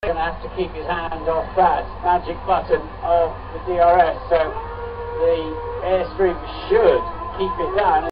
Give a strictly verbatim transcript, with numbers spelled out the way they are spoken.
going to have to keep his hand off that magic button of the D R S, so the airstream should keep it down.